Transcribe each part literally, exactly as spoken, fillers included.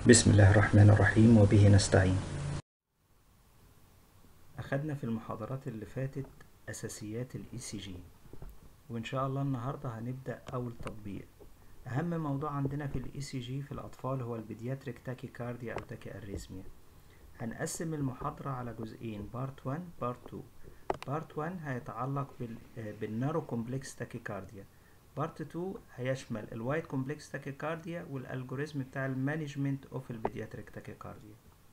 بسم الله الرحمن الرحيم وبه نستعين. أخدنا في المحاضرات اللي فاتت أساسيات ال إي سي جي، وإن شاء الله النهاردة هنبدأ أول تطبيق. أهم موضوع عندنا في ال إي سي جي في الأطفال هو البيدياتريك تاكيكارديا أو تاكياريزميا. هنقسم المحاضرة على جزئين، بارت واحد بارت اتنين. بارت واحد هيتعلق بال بالنارو كومبلكس تاكيكارديا. بارت اتنين هيشمل الوايد كومبلكس تاكيكارديا والالجوريزم بتاع المانجمنت اوف البيدياتريك تاكيكارديا.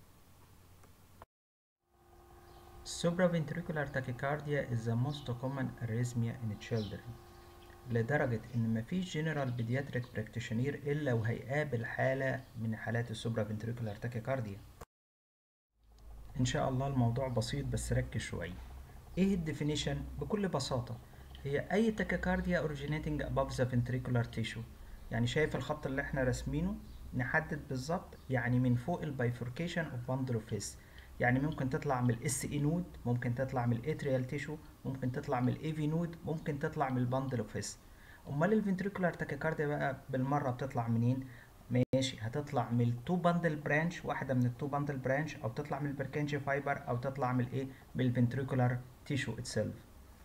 Supraventricular tachycardia is the most common arrhythmia in children، لدرجة إن مفيش جنرال بيدياتريك براكتيشنير إلا وهيقابل حالة من حالات السوبرافنتريكولار تاكيكارديا. إن شاء الله الموضوع بسيط بس ركز شوية. إيه الديفينيشن؟ بكل بساطة هي أي تاكيكارديا originating above the ventricular tissue. يعني شايف الخط اللي احنا راسمينه؟ نحدد بالظبط، يعني من فوق البايفوركيشن اوف باندل اوف هيس، يعني ممكن تطلع من الاس اي نود، ممكن تطلع من الاتريال تيشو، ممكن تطلع من الاي في نود، ممكن تطلع من الباندل اوف هيس. امال الفنتريكولار تاكيكارديا بقى بالمره بتطلع منين؟ ماشي، هتطلع من التو باندل برانش، واحده من التو باندل برانش، او تطلع من البركنجي فايبر، او تطلع من الايه، من الفنتريكولار تيشو اتسيلف.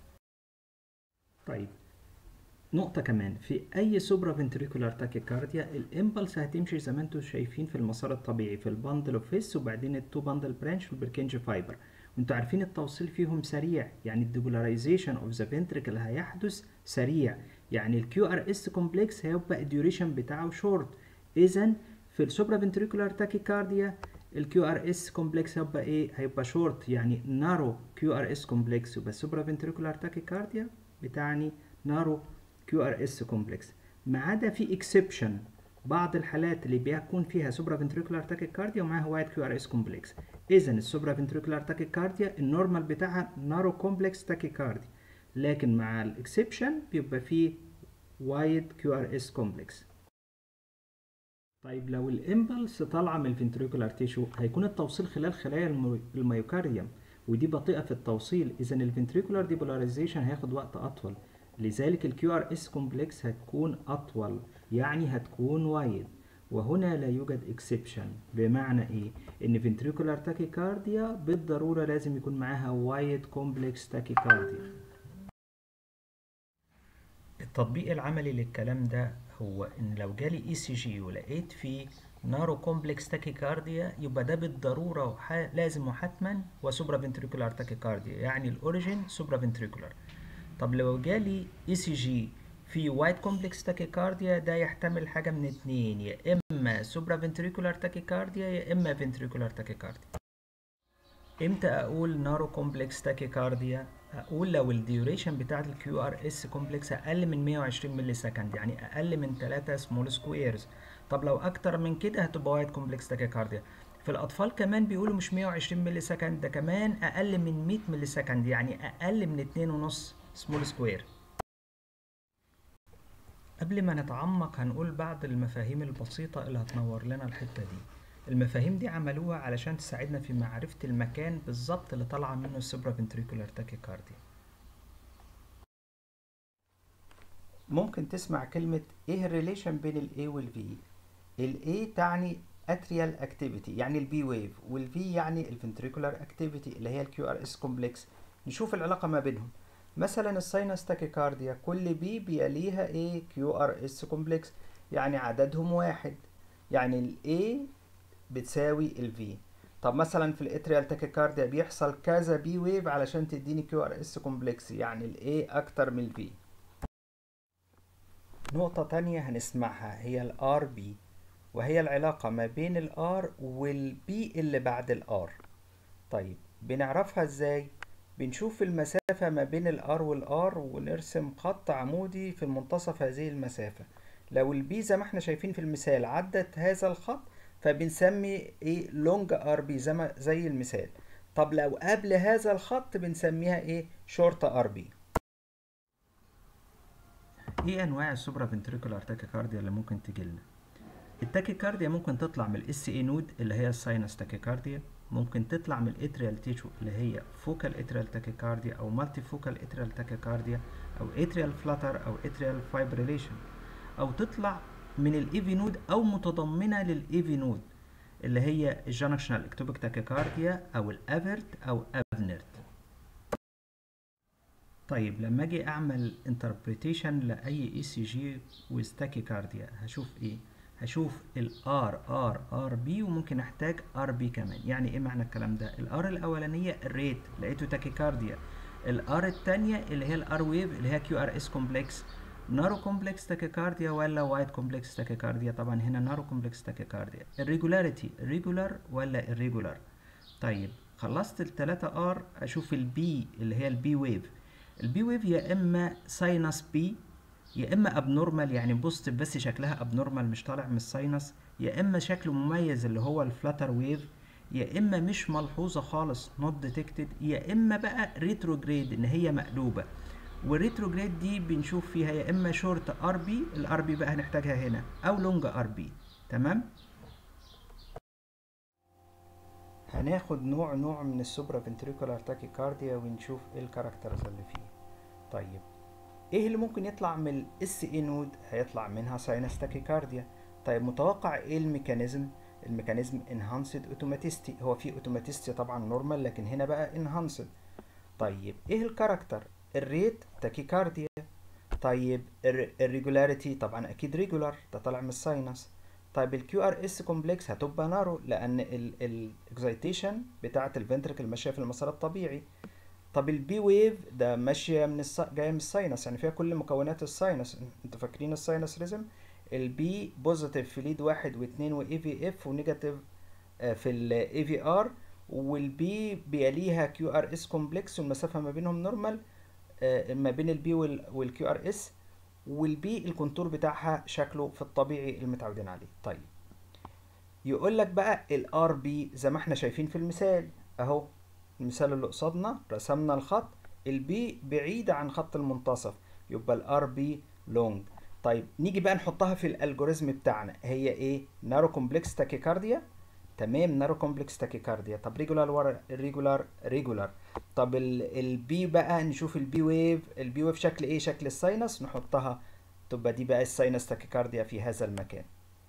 طيب نقطة كمان، في أي سوبرا فنتريكولار تاكيكارديا الإمبلس هتمشي زي ما انتوا شايفين في المسار الطبيعي في الباندل اوف هيس، وبعدين التو باندل برانش والبركنجي فايبر، وانتوا عارفين التوصيل فيهم سريع، يعني الديبولاريزيشن اوف ذا فنتريكل هيحدث سريع، يعني الكيو ار اس كومبلكس هيبقى الديوريشن بتاعه شورت. إذا في السوبرا فنتريكولار تاكيكارديا الكيو ار اس كومبلكس هيبقى ايه؟ هيبقى شورت، يعني نارو كيو ار اس كومبلكس، يبقى السوبرا فنتريكولار تاكيكارديا بتاعني نارو كيو ار اس كومبلكس. ما عدا في اكسبشن، بعض الحالات اللي بيكون فيها سوبرا فنتريكولار تاكيكارديا ومعاها وايد كيو ار اس كومبلكس. اذا السوبرا فنتريكولار تاكيكارديا النورمال بتاعها نارو كومبلكس تاكيكارديا، لكن مع الاكسبشن بيبقى فيه وايد كيو ار اس كومبلكس. طيب لو الامبلس طالعه من الفنتريكولار تيشو هيكون التوصيل خلال خلايا الميوكارديوم، ودي بطيئه في التوصيل، اذا الفنتريكولار ديبولاريزيشن هياخد وقت اطول، لذلك الكيو ار اس كومبلكس هتكون اطول، يعني هتكون وايد. وهنا لا يوجد اكسبشن، بمعنى ايه؟ ان فنتريكولار تاكيكارديا بالضروره لازم يكون معاها وايد كومبلكس تاكيكارديا. التطبيق العملي للكلام ده هو ان لو جالي اي سي جي ولقيت فيه نارو كومبلكس تاكيكارديا، يبقى ده بالضروره وح... لازم وحتما وسوبرا فنتريكولار تاكيكارديا، يعني الاوريجين سوبرا فنتريكولار. طب لو جالي اي سي جي في وايد كومبلكس تاكيكارديا، ده يحتمل حاجه من اتنين، يا اما سوبرا فنتريكولار تاكيكارديا يا اما فنتريكولار تاكيكارديا. امتى اقول نارو كومبلكس تاكيكارديا؟ اقول لو الديوريشن بتاعت الكيو ار اس كومبلكس اقل من مية وعشرين ملي سكند، يعني اقل من تلاتة سمول سكويرز. طب لو اكتر من كده هتبقى وايد كومبلكس تاكيكارديا. في الاطفال كمان بيقولوا مش مية وعشرين ملي سكند، ده كمان اقل من مية ملي سكند، يعني اقل من اتنين ونص سمول سكوير. قبل ما نتعمق هنقول بعض المفاهيم البسيطة اللي هتنور لنا الحتة دي. المفاهيم دي عملوها علشان تساعدنا في معرفة المكان بالظبط اللي طالعة منه السوبرا فنتريكولار تاكيكارديا. ممكن تسمع كلمة ايه الريليشن بين ال A وال V. ال A تعني atrial activity يعني ال B wave، وال V يعني ال ventricular activity اللي هي ال كيو ار اس complex. نشوف العلاقة ما بينهم. مثلا الساينس تاكيكارديا كل B بيليها ايه؟ كيو ار اس complex، يعني عددهم واحد، يعني ال A بتساوي ال V. طب مثلا في الاتريال تاكيكارديا بيحصل كذا بي ويف علشان تديني كيو ار اس كومبلكس، يعني ال A اكتر من ال V. نقطة تانية هنسمعها هي ال آر بي، وهي العلاقة ما بين ال R وال B اللي بعد ال R. طيب بنعرفها ازاي؟ بنشوف المسافة ما بين ال R وال R ونرسم خط عمودي في منتصف هذه المسافة. لو ال B زي ما احنا شايفين في المثال عدت هذا الخط فبنسمي ايه؟ لونج ار بي زي ما زي المثال. طب لو قبل هذا الخط بنسميها ايه؟ شورت ار بي. ايه انواع السوبرا فنتريكولار تاكيكارديا اللي ممكن تجيلنا؟ التاكيكارديا ممكن تطلع من الاس اي نود اللي هي الساينس تاكيكارديا، ممكن تطلع من الاتريال تيشو اللي هي فوكال اتريال تاكيكارديا او مالتي فوكال اتريال تاكيكارديا، او اتريال فلاتر او اتريال فايبريليشن، او تطلع من الاي في نود او متضمنه للاي في نود. اللي هي الجانكشنال اكتوبيك تاكيكارديا او الافرت او افنرت. طيب لما اجي اعمل انتربريتيشن لاي اي سي جي ويز تاكيكارديا هشوف ايه؟ هشوف الار ار ار بي، وممكن احتاج ار بي كمان. يعني ايه معنى الكلام ده؟ الار الاولانيه الريت لقيته تاكيكارديا، الار الثانيه اللي هي الار ويف اللي هي كيو ار اس كومبلكس. نارو كومبلكس تاكيكارديا ولا وايد كومبلكس تاكيكارديا؟ طبعا هنا نارو كومبلكس تاكيكارديا. الريجولاريتي ريجولار ولا irregular؟ طيب خلصت التلاتة ار، اشوف البي اللي هي البي ويف. البي ويف يا اما ساينس بي، يا اما ابنورمال يعني بوزيتيف بس شكلها ابنورمال مش طالع من الساينس، يا اما شكله مميز اللي هو الفلاتر ويف، يا اما مش ملحوظه خالص نوت ديتكتد، يا اما بقى ريتروجريد ان هي مقلوبه. والريتروجريد دي بنشوف فيها يا اما شورت ار بي، الار بي بقى هنحتاجها هنا، او لونج ار بي. تمام. هناخد نوع نوع من السوبرا فنتريكولار تاكيكارديا ونشوف ايه الكاركترز اللي فيه. طيب ايه اللي ممكن يطلع من الاس اي نود؟ هيطلع منها ساينس تاكيكارديا. طيب متوقع ايه الميكانيزم؟ الميكانيزم انهانسد اوتوماتيستي، هو في اوتوماتيستي طبعا نورمال لكن هنا بقى انهانسد. طيب ايه الكاركتر؟ الريت تاكيكارديا. طيب الريجولاريتي طبعا اكيد ريجولار، ده طالع من الساينس. طيب الكيو ار اس كومبلكس هتبقى نارو لان الاكزايتيشن بتاعه الفنتركل ماشيه في المسار الطبيعي. طب البي ويف ده ماشيه من الس... جايه من الساينس، يعني فيها كل مكونات الساينس. انتوا فاكرين الساينس ريزم؟ البي بوزيتيف في ليد واحد واثنين واي في اف، ونيجاتيف في الاي في ار، والبي بيليها كيو ار اس كومبلكس والمسافه ما بينهم نورمال ما بين البي والكيو ار اس، والبي الكونتور بتاعها شكله في الطبيعي المتعودين عليه. طيب يقول لك بقى الار بي زي ما احنا شايفين في المثال اهو، المثال اللي قصادنا رسمنا الخط، البي بعيدة عن خط المنتصف يبقى الار بي لونج. طيب نيجي بقى نحطها في الالجوريزم بتاعنا، هي ايه؟ نارو كومبلكس تاكيكارديا. تمام، نارو كومبلكس تاكيكارديا. طب ريجولار ورا ريجولار ريجولار. طب البي بقى نشوف البي ويف، البي ويف شكل ايه؟ شكل الساينس، نحطها تبقى دي بقى الساينس تاكيكارديا في هذا المكان.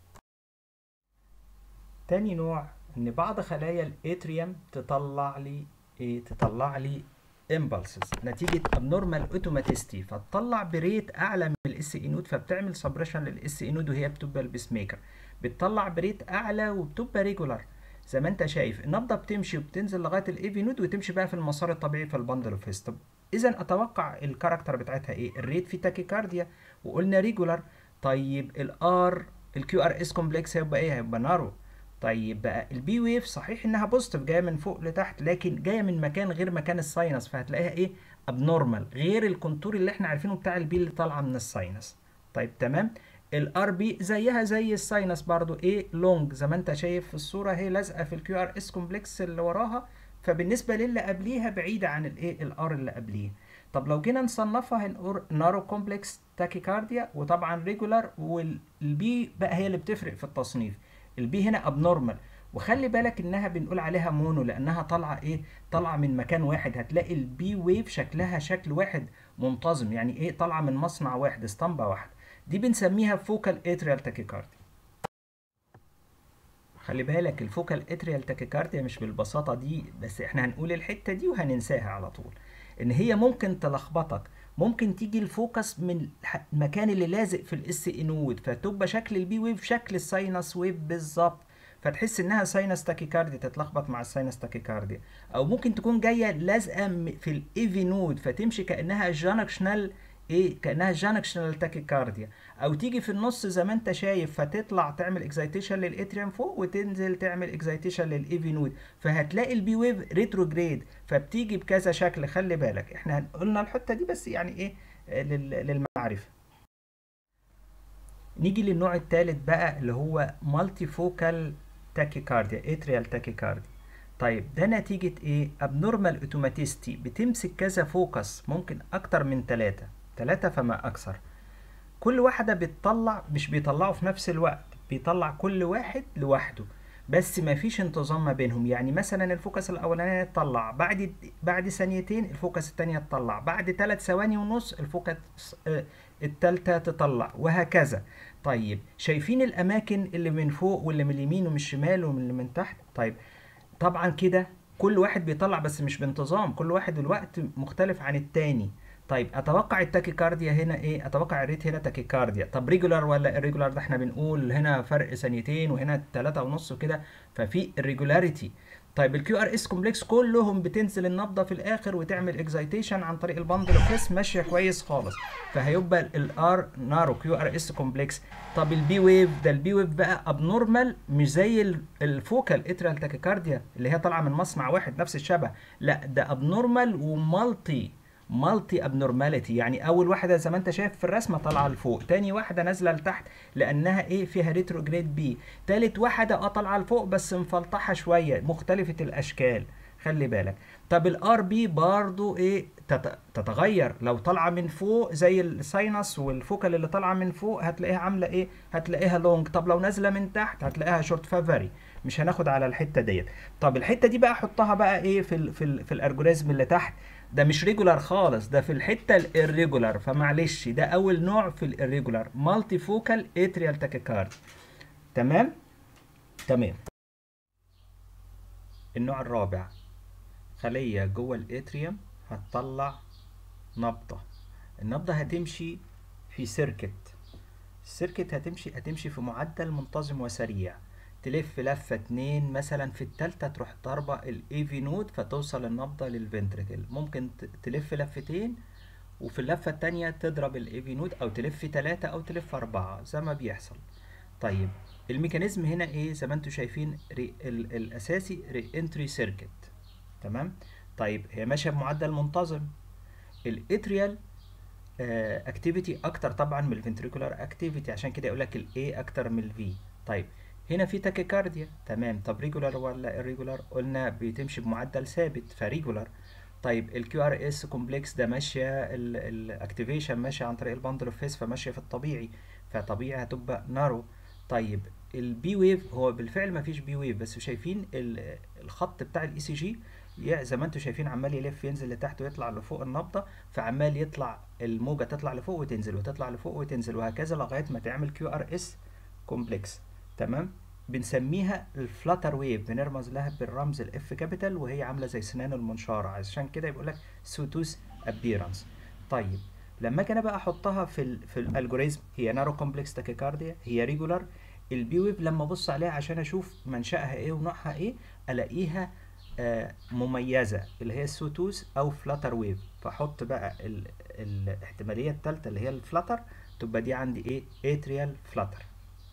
تاني نوع ان بعض خلايا الاتريوم تطلع لي ايه؟ تطلع لي امبلسز نتيجه ابنورمال اوتوماتيستي، فتطلع بريت اعلى من الاس اي نود، فبتعمل سبريشن للاس اي نود وهي بتبقى البيس ميكر، بتطلع بريت اعلى وبتبقى ريجولار. زي ما انت شايف النبضه بتمشي وبتنزل لغايه الاي في نود وتمشي بقى في المسار الطبيعي في البندل اوف هيست. اذا اتوقع الكاركتر بتاعتها ايه؟ الريت في تاكيكارديا وقلنا ريجولار. طيب الار الكيو ار اس كومبلكس هيبقى ايه؟ هيبقى نارو. طيب بقى البي ويف صحيح انها بوزيتيف جايه من فوق لتحت، لكن جايه من مكان غير مكان الساينس، فهتلاقيها ايه؟ ابنورمال، غير الكونتور اللي احنا عارفينه بتاع البي اللي طالعه من الساينس. طيب تمام. الار بي زيها زي الساينس برضو ايه؟ لونج، زي ما انت شايف في الصوره هي لازقه في الكيو ار اس كومبلكس اللي وراها، فبالنسبه للي قبليها بعيده عن الايه؟ الار اللي قبليه. طب لو جينا نصنفها هنقول نارو كومبلكس تاكيكارديا، وطبعا ريجولار، والبي بقى هي اللي بتفرق في التصنيف. البي هنا ابنورمال، وخلي بالك انها بنقول عليها مونو لانها طالعه ايه؟ طالعه من مكان واحد. هتلاقي البي ويف شكلها شكل واحد منتظم، يعني ايه؟ طالعه من مصنع واحد، اسطمبه واحده. دي بنسميها فوكال اتريال تاكيكارديا. خلي بالك الفوكال اتريال تاكيكارديا مش بالبساطه دي، بس احنا هنقول الحته دي وهننساها على طول، ان هي ممكن تلخبطك. ممكن تيجي الفوكس من المكان اللي لازق في الاس اي نود، فتبقى شكل البي ويف شكل الساينس ويف بالظبط، فتحس انها ساينس تاكيكارديا، تتلخبط مع الساينس تاكيكارديا. او ممكن تكون جايه لازقه في الاي في نود فتمشي كانها جانكشنال ايه؟ كانها جانكشنال تاكيكارديا. او تيجي في النص زي ما انت شايف فتطلع تعمل اكزايتيشن للاتريوم فوق وتنزل تعمل اكزايتيشن للاي في نود، فهتلاقي البي ويف ريتروجريد، فبتيجي بكذا شكل. خلي بالك احنا قلنا الحته دي بس يعني ايه؟ للمعرفه. نيجي للنوع الثالث بقى اللي هو مالتي فوكال تاكيكارديا، اتريال تاكيكارديا. طيب ده نتيجة ايه؟ ابنورمال اوتوماتيستي، بتمسك كذا فوكس، ممكن اكتر من ثلاثة، ثلاثة فما اكثر. كل واحدة بتطلع، مش بيطلعوا في نفس الوقت، بيطلع كل واحد لوحده، بس ما فيش انتظام ما بينهم. يعني مثلا الفوكس الاولانية تطلع بعد بعد ثانيتين، الفوكس الثانية تطلع بعد ثلاث ثواني ونص، الفوكس الثالثة تطلع، وهكذا. طيب شايفين الاماكن اللي من فوق واللي من اليمين ومن الشمال ومن اللي من تحت؟ طيب طبعا كده كل واحد بيطلع بس مش بانتظام، كل واحد الوقت مختلف عن التاني. طيب اتوقع التاكيكارديا هنا ايه؟ اتوقع الريت هنا تاكيكارديا. طب ريجولار ولا irregular؟ ده احنا بنقول هنا فرق ثانيتين وهنا تلاتة ونص وكده، ففي irregularity. طيب الكيو ار اس كومبلكس كلهم بتنزل النبضه في الاخر وتعمل اكزايتيشن عن طريق البندل اوف فيس، ماشيه كويس خالص، فهيبقى الار نارو كيو ار اس كومبلكس. طب البي ويف ده، البي ويف بقى ابنورمال، مش زي الفوكال اتريال تاكيكارديا اللي هي طالعه من مصنع واحد نفس الشبه، لا ده ابنورمال ومالتي مالتي ابنورماليتي. يعني اول واحده زي ما انت شايف في الرسمه طالعه لفوق، تاني واحده نازله لتحت لانها ايه فيها ريتروجريد بي، تالت واحده اه طالعه لفوق بس مفلطحه شويه مختلفه الاشكال، خلي بالك. طب الار بي برضو ايه تت- تتغير، لو طالعه من فوق زي الساينس والفوكال اللي طالعه من فوق هتلاقيها عامله ايه، هتلاقيها لونج. طب لو نازله من تحت هتلاقيها شورت فافاري. مش هناخد على الحته ديت. طب الحته دي بقى احطها بقى ايه في ال في ال في الالجوريزم اللي تحت. ده مش ريجولار خالص، ده في الحته الirregular، فمعلش ده اول نوع في الirregular مالتي فوكال اتريال تاكيكارد. تمام تمام. النوع الرابع، خليه جوه الاتريوم هتطلع نبضه. النبضه هتمشي في سيركت، السيركت هتمشي هتمشي في معدل منتظم وسريع، تلف لفة اتنين مثلا، في التالتة تروح ضاربة الاي في نود فتوصل النبضة للفنتركل. ممكن ت- تلف لفتين وفي اللفة التانية تضرب الاي في نود، او تلف تلاتة او تلف اربعة زي ما بيحصل. طيب الميكانيزم هنا ايه؟ زي ما انتم شايفين ري ال الاساسي ري انتري سيركت. تمام. طيب هي ماشية بمعدل منتظم. الاتريال اكتيفيتي اكتر طبعا من الفنتريكولار اكتيفيتي، عشان كده يقول لك الاي اكتر من الفي. طيب هنا في تاكيكارديا، تمام. طب ريجولار ولا irregular؟ قلنا بتمشي بمعدل ثابت فريجولار. طيب الكيو ار اس كومبلكس ده ماشيه الاكتيفيشن ماشيه عن طريق الباندل اوف فيس، فماشيه في الطبيعي، فطبيعي هتبقى نارو. طيب البي ويف، هو بالفعل ما فيش بي ويف بس شايفين ال- الخط بتاع الاي سي جي زي ما انتم شايفين عمال يلف ينزل لتحت ويطلع لفوق النبضه، فعمال يطلع الموجه تطلع لفوق وتنزل وتطلع لفوق وتنزل وهكذا لغايه ما تعمل كيو ار اس كومبلكس. تمام. بنسميها الفلاتر ويف، بنرمز لها بالرمز الاف كابيتال، وهي عامله زي سنان المنشار، عشان كده يقول لك سوتوس ابيرنس. طيب لما اجي انا بقى احطها في ال في الالجوريزم، هي نارو كومبلكس تاكيكارديا، هي ريجولار. البي ويف لما ابص عليها عشان اشوف منشأها ايه ونوعها ايه، الاقيها آه، مميزه اللي هي السوتوس او فلاتر ويف، فاحط بقى ال الاحتماليه الثالثه اللي هي الفلاتر، تبقى دي عندي ايه اتريال فلاتر.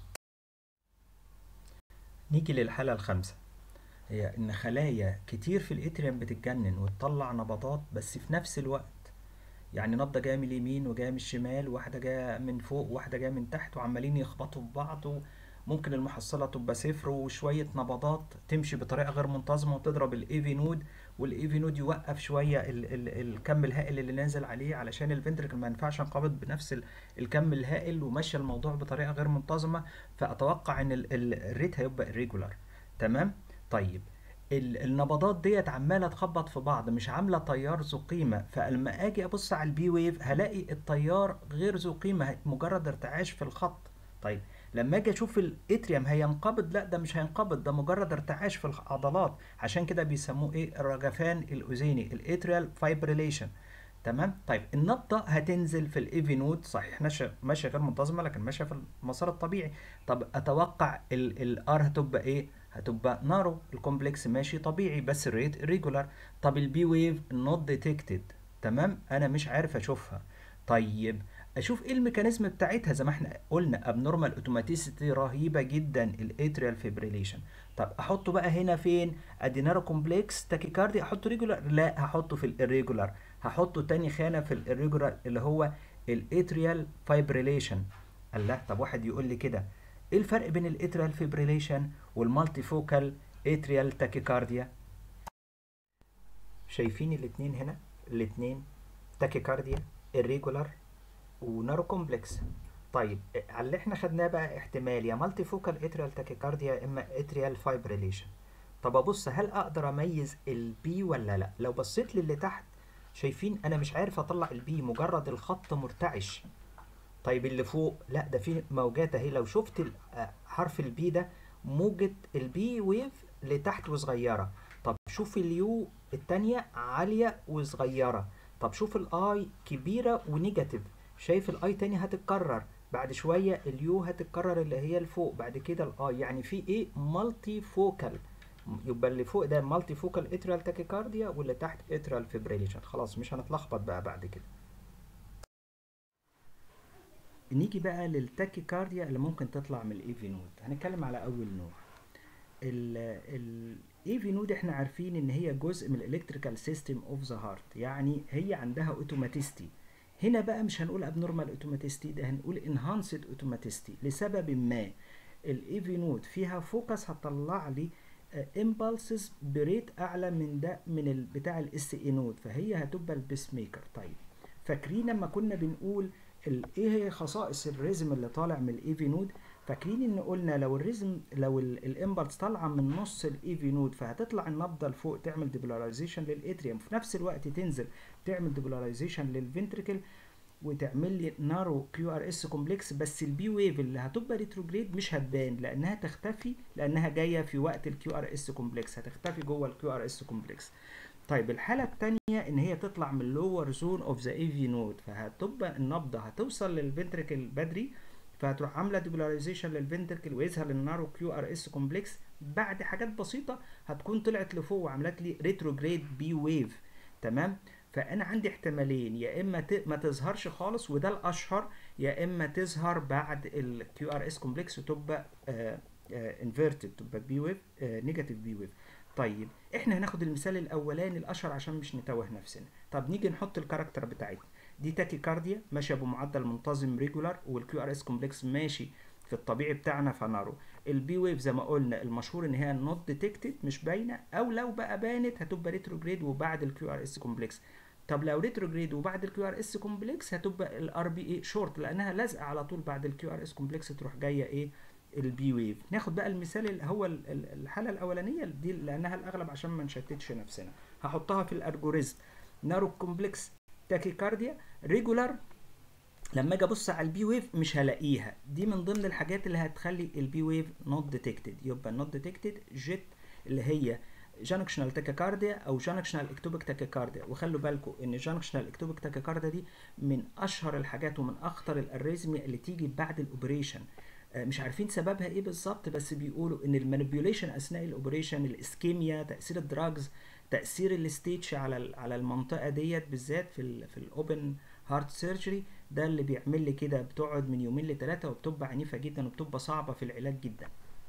نيجي للحاله الخامسه، هي ان خلايا كتير في الاتريوم بتتجنن وتطلع نبضات بس في نفس الوقت، يعني نبضه جايه من اليمين وجايه من الشمال، وواحده جايه من فوق وواحده جايه من تحت، وعمالين يخبطوا في بعض، وممكن المحصله تبقى صفر، وشويه نبضات تمشي بطريقه غير منتظمه وتضرب الاي في نود، والاي في نود يوقف شويه ال ال الكم الهائل اللي نازل عليه علشان الفنتركل ما ينفعش انقبض بنفس ال- الكم الهائل، وماشيه الموضوع بطريقه غير منتظمه، فاتوقع ان ال- ال- الريت هيبقى irregular. تمام. طيب ال- النبضات ديت عماله تخبط في بعض مش عامله تيار ذو قيمه، فلما اجي ابص على البي ويف هلاقي التيار غير ذو قيمه، مجرد ارتعاش في الخط. طيب لما اجي اشوف الاتريوم هينقبض، لا ده مش هينقبض، ده مجرد ارتعاش في العضلات، عشان كده بيسموه ايه الرجفان الاذيني، الاتريال فايبريليشن. تمام. طيب النبضه هتنزل في الايفي نود، صحيح ماشيه ماشيه غير منتظمه لكن ماشيه في المسار الطبيعي. طب اتوقع الار هتبقى ايه؟ هتبقى نارو الكومبلكس ماشي طبيعي بس الريت irregular. طب البي ويف نوت ديتكتد، تمام، انا مش عارف اشوفها. طيب اشوف ايه الميكانيزم بتاعتها، زي ما احنا قلنا ابنورمال اوتوماتيسيتي رهيبه جدا الاتريال فيبريليشن. طب احطه بقى هنا فين؟ ادينارو كومبلكس تاكيكاردي احطه ريجولار؟ لا هحطه في الirregular، هحطه تاني خانه في الirregular اللي هو الاتريال فايبريليشن. الله، طب واحد يقول لي كده ايه الفرق بين الاتريال فيبريليشن والمالتي فوكال اتريال تاكيكارديا؟ شايفين الاتنين هنا، الاتنين تاكيكارديا irregular ونارو كومبلكس. طيب على اللي احنا خدناه بقى احتمال يا مالتي فوكال اتريال تاكيكارديا يا اما اتريال فايبريليشن. طب ابص هل اقدر اميز البي ولا لا؟ لو بصيت للي تحت شايفين انا مش عارف اطلع البي، مجرد الخط مرتعش. طيب اللي فوق لا، ده في موجات اهي. لو شفت ال- آه، حرف البي ده موجة البي ويف لتحت وصغيرة. طب شوف اليو التانية عالية وصغيرة. طب شوف الاي كبيرة ونيجاتيف. شايف الاي تاني هتتكرر بعد شوية، اليو هتتكرر اللي هي الفوق، بعد كده الاي. يعني في ايه؟ مالتي فوكال. يبقى اللي فوق ده مالتي فوكال اتريال تاكيكارديا، واللي تحت اتريال فيبريليشن. خلاص مش هنتلخبط بقى بعد كده. نيجي بقى للتاكيكارديا اللي ممكن تطلع من الاي في نود. هنتكلم على اول نوع. الاي في نود احنا عارفين ان هي جزء من الالكتريكال سيستم اوف ذا هارت، يعني هي عندها اوتوماتيستي. هنا بقى مش هنقول ابنورمال اوتوماتيستي، ده هنقول انهانسد اوتوماتيستي لسبب ما. الاي في نود فيها فوكس هتطلع لي امبالسز بريت اعلى من ده من ال- بتاع الاس اي نود، فهي هتبقى البيس ميكر. طيب فاكرين لما كنا بنقول ال- ايه هي خصائص الريزم اللي طالع من الاي في نود؟ فاكرين ان قلنا لو الريزم لو الامبلس طالعه من نص الاي في نود فهتطلع النبضه لفوق تعمل ديبولاريزيشن للاتريوم، وفي نفس الوقت تنزل تعمل ديبولاريزيشن للفنتريكل وتعمل لي نارو كيو ار اس كومبلكس. بس البي ويف اللي هتبقى ريتروجريد مش هتبان لانها تختفي، لانها جايه في وقت الكيو ار اس كومبلكس، هتختفي جوه الكيو ار اس كومبلكس. طيب الحاله الثانيه ان هي تطلع من اللور زون اوف ذا اي في نود، فهتبقى النبضه هتوصل للفنتريكل بدري، فهتروح عامله ديبولاريزيشن للفنتركل ويظهر النارو كيو ار اس كومبلكس. بعد حاجات بسيطه هتكون طلعت لفوق وعملت لي ريتروجريد بي ويف. تمام. فانا عندي احتمالين، يا اما ت... ما تظهرش خالص وده الاشهر، يا اما تظهر بعد الكيو ار اس كومبلكس وتبقى انفيرتد، تبقى بي ويف نيجاتيف بي ويف. طيب احنا هناخد المثال الاولاني الاشهر عشان مش نتوه نفسنا. طب نيجي نحط الكاركتر بتاعتنا. دي تاكيكارديا ماشيه بمعدل منتظم ريجولار، والكيو ار اس كومبلكس ماشي في الطبيعي بتاعنا فنارو. البي ويف زي ما قلنا المشهور ان هي نوت ديتكتد، مش باينه، او لو بقى بانت هتبقى ريتروجريد وبعد الكيو ار اس كومبلكس. طب لو ريتروجريد وبعد الكيو ار اس كومبلكس هتبقى الار بي اي شورت، لانها لازقه على طول بعد الكيو ار اس كومبلكس تروح جايه ايه؟ البي ويف. ناخد بقى المثال اللي هو ال- ال- الحاله الاولانيه دي لانها الاغلب عشان ما نشتتش نفسنا. هحطها في الالجوريزم. نارو كومبلكس تاكيكارديا ريجولار، لما اجي ابص على البي ويف مش هلاقيها. دي من ضمن الحاجات اللي هتخلي البي ويف نوت ديتكتد. يبقى نوت ديتكتد جيت اللي هي جانكشنال تاكيكارديا او جانكشنال اكتوبيك تاكيكارديا. وخلوا بالكم ان جانكشنال اكتوبيك تاكيكارديا دي من اشهر الحاجات ومن اخطر الاريزميا اللي تيجي بعد الاوبريشن. آه، مش عارفين سببها ايه بالظبط، بس بيقولوا ان المانيبيوليشن اثناء الاوبريشن، الاسكيميا، تاثير الدراجز، تاثير الستيتش على ال- على المنطقه ديت بالذات في ال في الاوبن هارت سيرجري، ده اللي بيعمل لي كده. بتقعد من يومين لثلاثه وبتبقى عنيفه جدا وبتبقى صعبه في العلاج جدا.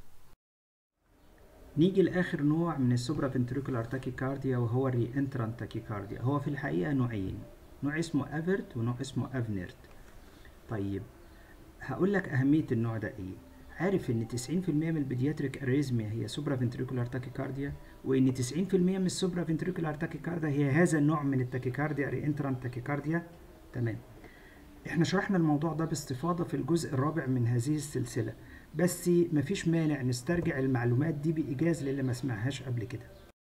نيجي لاخر نوع من السوبرا فنتريكولار تاكيكارديا وهو الري انترانت تاكيكارديا. هو في الحقيقه نوعين، نوع اسمه افرت ونوع اسمه افنرت. طيب هقول لك اهميه النوع ده ايه. عارف ان تسعين في المية من البيدياتريك اريزميا هي سوبرا فنتريكولار تاكيكارديا، وان تسعين في المية من السوبرا فنتريكولار تاكيكارديا هي هذا النوع من التاكيكارديا ري انترانت تاكيكارديا. تمام. احنا شرحنا الموضوع ده باستفاضة في الجزء الرابع من هذه السلسلة، بس مفيش مانع نسترجع المعلومات دي بإيجاز للي ما سمعهاش قبل كده.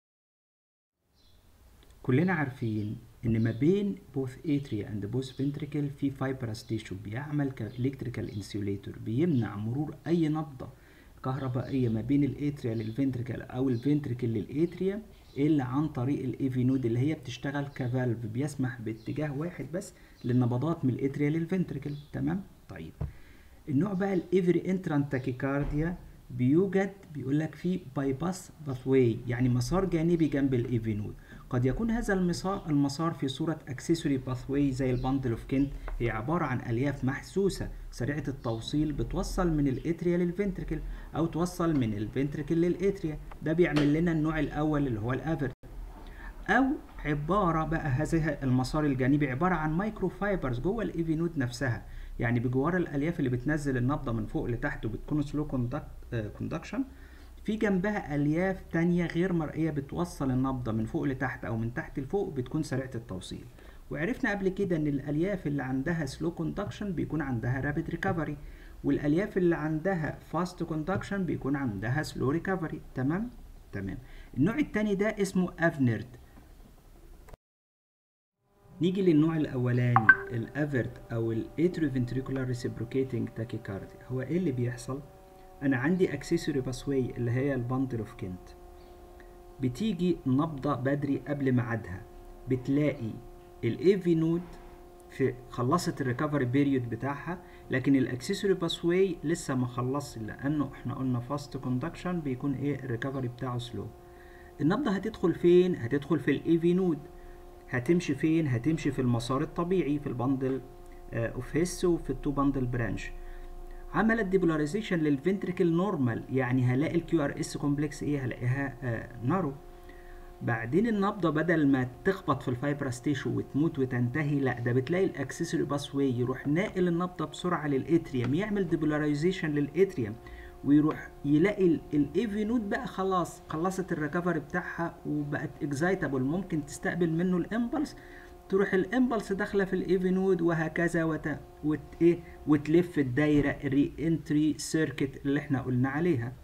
كلنا عارفين ان ما بين both atria and both ventricle في fibrous tissue بيعمل كالكتريكال انسيوليتور، بيمنع مرور اي نبضة كهربائية ما بين الاتريا للفنتريكل او الفنتريكل للاتريا الا عن طريق الاي في نود اللي هي بتشتغل كفالف، بيسمح باتجاه واحد بس للنبضات من الاتريا للفنتريكل. تمام. طيب النوع بقى الافري انترانت تاكيكارديا بيوجد بيقول لك فيه باي باس باثواي، يعني مسار جانبي جنب الايفي نود. قد يكون هذا المسار المسار في صورة اكسسوري باثواي زي الباندل اوف كنت، هي عبارة عن الياف محسوسة سريعة التوصيل بتوصل من الاتريا للفنتريكل او توصل من الفنتريكل للاتريا. ده بيعمل لنا النوع الاول اللي هو الافري. او عباره بقى هذا المسار الجانبي عباره عن مايكرو فايبرز جوه الايفي نود نفسها، يعني بجوار الالياف اللي بتنزل النبضه من فوق لتحت وبتكون سلو كوندكشن، في جنبها الياف تانية غير مرئيه بتوصل النبضه من فوق لتحت او من تحت لفوق، بتكون سريعه التوصيل. وعرفنا قبل كده ان الالياف اللي عندها سلو كوندكشن بيكون عندها رابيد ريكفري، والالياف اللي عندها فاست كوندكشن بيكون عندها سلو ريكفري. تمام. تمام. النوع التاني ده اسمه افنرد. نيجي للنوع الاولاني الافرت او الاتروفنتريكولار ريسبروكيتنج تاكيكارديا. هو ايه اللي بيحصل؟ انا عندي اكسسوري باسواي اللي هي الباندل اوف كنت، بتيجي نبضه بدري قبل ميعادها، بتلاقي الاي في نود في خلصت الريكفري بيريود بتاعها، لكن الاكسسوري باسواي لسه ما خلصش، لانه احنا قلنا فاست كوندكشن بيكون ايه الريكفري بتاعه سلو. النبضه هتدخل فين؟ هتدخل في الاي في نود. هتمشي فين؟ هتمشي في المسار الطبيعي في البندل اوف هيس وفي التو باندل برانش. عملت ديبولاريزيشن للفنتريكل نورمال، يعني هلاقي الكيو ار اس كومبلكس ايه؟ هلاقيها آه نارو. بعدين النبضه بدل ما تخبط في الفايبرس تيشو وتموت وتنتهي، لا ده بتلاقي الاكسسوري باس واي يروح ناقل النبضه بسرعه للاتريوم، يعمل ديبولاريزيشن للاتريوم، ويروح يلاقي الايفي نود بقى خلاص خلصت الريكفري بتاعها وبقت اكزايتابل، ممكن تستقبل منه الامبلس، تروح الامبلس داخله في الايفي نود وهكذا وت... وت... إيه؟ وتلف الدايره الري انتري سيركت اللي احنا قلنا عليها.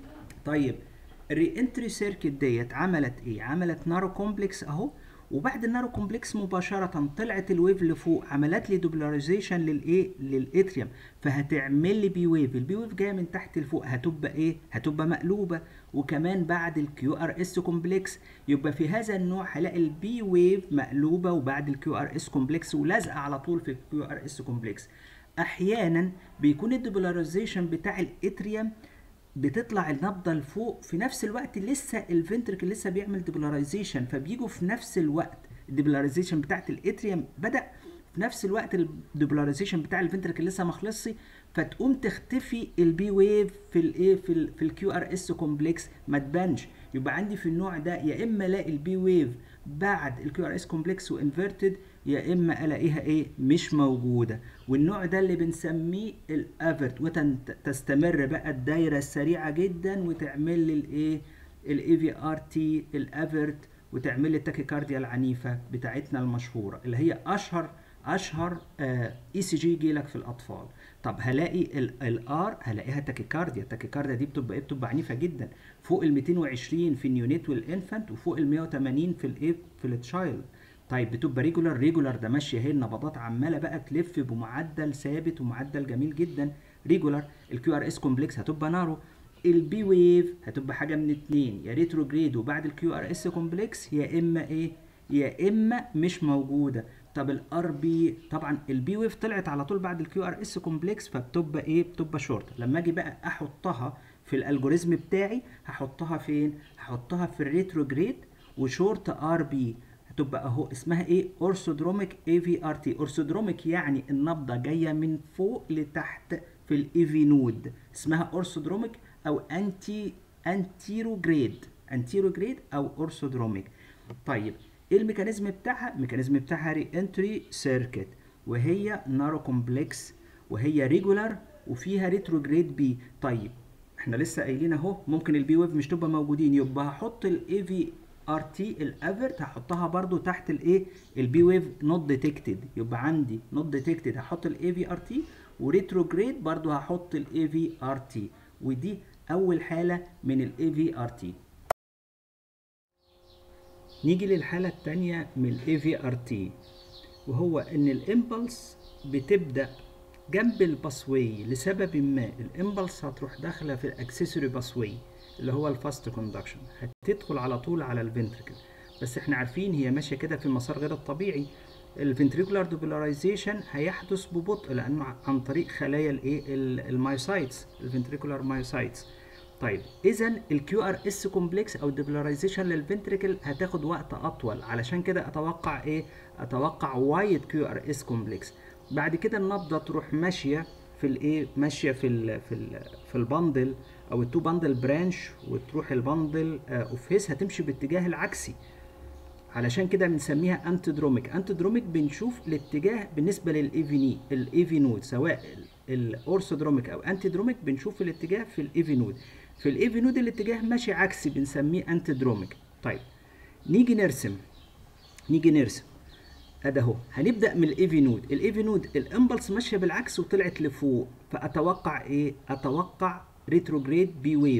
طيب الري انتري سيركت ديت عملت ايه؟ عملت نارو كومبلكس اهو، وبعد النارو كومبلكس مباشره طلعت الويف لفوق، عملت لي دوبلاريزيشن للايه؟ للاتريوم، فهتعمل لي بي ويف. البي ويف جايه من تحت لفوق، هتبقى ايه؟ هتبقى مقلوبه، وكمان بعد الكيو ار اس كومبلكس. يبقى في هذا النوع هلاقي البي ويف مقلوبه وبعد الكيو ار اس كومبلكس ولازقه على طول في الكيو ار اس كومبلكس. احيانا بيكون الدوبلاريزيشن بتاع الاتريوم بتطلع النبضه لفوق، في نفس الوقت لسه الفنتركل لسه بيعمل ديبولاريزيشن، فبيجوا في نفس الوقت الديبولاريزيشن بتاعت الاتريوم بدا، في نفس الوقت الديبولاريزيشن بتاع الفنتركل لسه ما خلصش، فتقوم تختفي البي ويف في الايه في ال في الكيو ار اس كومبلكس، ما تبانش. يبقى عندي في النوع ده يا اما الاقي البي ويف بعد الكيو ار اس كومبلكس وانفيرتد، يا اما الاقيها ايه؟ مش موجوده. والنوع ده اللي بنسميه الافرت، وتستمر بقى الدايره السريعه جدا وتعمل لي الايه؟ الاي في ار تي الافرت، وتعمل لي التاكيكارديا العنيفه بتاعتنا المشهوره اللي هي اشهر اشهر اي سي جي يجي لك في الاطفال. طب هلاقي الار هلاقيها تاكيكارديا. التاكيكارديا دي بتبقى ايه؟ بتبقى عنيفه جدا، فوق ال مئتين وعشرين في النيونيت والانفانت، وفوق ال مئة وثمانين في الايه؟ في التشايلد. طيب بتبقى ريجولار ريجولار ده ماشيه اهي، النبضات عماله بقى تلف بمعدل ثابت ومعدل جميل جدا ريجولار. الكيو ار اس كومبلكس هتبقى نارو. البي ويف هتبقى حاجه من اتنين، يا ريتروجريد وبعد الكيو ار اس كومبلكس، يا اما ايه؟ يا اما مش موجوده. طب الار بي طبعا البي ويف طلعت على طول بعد الكيو ار اس كومبلكس، فبتبقى ايه؟ بتبقى شورت. لما اجي بقى احطها في الالجوريزم بتاعي هحطها فين؟ هحطها في الريتروجريد وشورت ار بي، هتبقى اهو اسمها ايه؟ اورثودروميك اي في ار تي. اورثودروميك يعني النبضه جايه من فوق لتحت في الاي في نود، اسمها اورثودروميك او انتي انتيروجريد انتيروجريد او اورثودروميك. طيب ايه الميكانيزم بتاعها؟ الميكانيزم بتاعها ري انتري سيركت، وهي نارو كومبلكس، وهي ريجولار، وفيها ريتروجريد بي. طيب احنا لسه قايلين اهو ممكن البي ويف مش تبقى موجودين، يبقى هحط الاي في ار تي الافرت هحطها برضو تحت الايه؟ البي ويف نوت ديتكتد. يبقى عندي نوت ديتكتد هحط الاي في ار تي، وريتروجريد برضو هحط الاي في ار تي، ودي اول حاله من الاي في ار تي. نيجي للحالة التانية من ال إيه في آر تي، وهو إن الإمبلس بتبدأ جنب الباسواي لسبب ما. الإمبلس هتروح داخلة في الأكسسوري باسواي اللي هو الفاست كوندكشن، هتدخل على طول على الفنتركل، بس إحنا عارفين هي ماشية كده في مسار غير الطبيعي. الفنتريكولار دوبولاريزيشن هيحدث ببطء لأنه عن طريق خلايا الإيه؟ المايوسايتس، الفنتريكولار مايوسايتس. طيب اذا الكيو ار اس كومبلكس او الديبولاريزيشن للفنتريكل هتاخد وقت اطول، علشان كده اتوقع ايه؟ اتوقع وايد كيو ار اس كومبلكس. بعد كده النبضه تروح ماشيه في الايه؟ ماشيه في ال في ال في البندل او التو باندل برانش، وتروح البندل اوف هيس هتمشي باتجاه العكسي، علشان كده بنسميها انتدروميك. انتدروميك بنشوف الاتجاه بالنسبه للاي في الاي في نود، سواء الاورثودروميك او انتدروميك بنشوف الاتجاه في الاي في نود. في الاي في نود الاتجاه ماشي عكسي بنسميه انتدروميك. طيب نيجي نرسم نيجي نرسم ادي اهو. هنبدا من الاي في نود. الاي في نود الامبلس ماشيه بالعكس وطلعت لفوق، فاتوقع ايه؟ اتوقع ريتروجريد بي ويف.